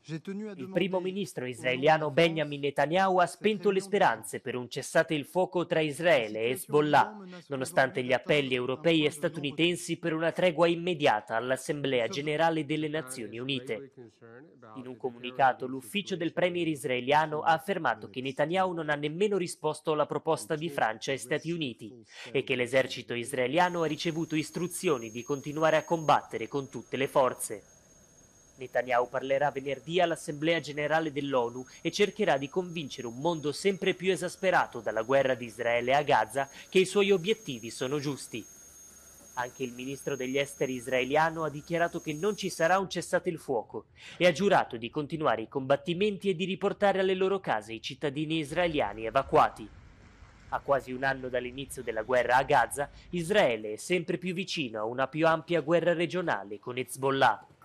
Il primo ministro israeliano Benjamin Netanyahu ha spento le speranze per un cessate il fuoco tra Israele e Hezbollah, nonostante gli appelli europei e statunitensi per una tregua immediata all'Assemblea generale delle Nazioni Unite. In un comunicato, l'ufficio del premier israeliano ha affermato che Netanyahu non ha nemmeno risposto alla proposta di Francia e Stati Uniti e che l'esercito israeliano ha ricevuto istruzioni di continuare a combattere con tutte le forze. Netanyahu parlerà venerdì all'Assemblea generale dell'ONU e cercherà di convincere un mondo sempre più esasperato dalla guerra di Israele a Gaza che i suoi obiettivi sono giusti. Anche il ministro degli esteri israeliano ha dichiarato che non ci sarà un cessate il fuoco e ha giurato di continuare i combattimenti e di riportare alle loro case i cittadini israeliani evacuati. A quasi un anno dall'inizio della guerra a Gaza, Israele è sempre più vicino a una più ampia guerra regionale con Hezbollah.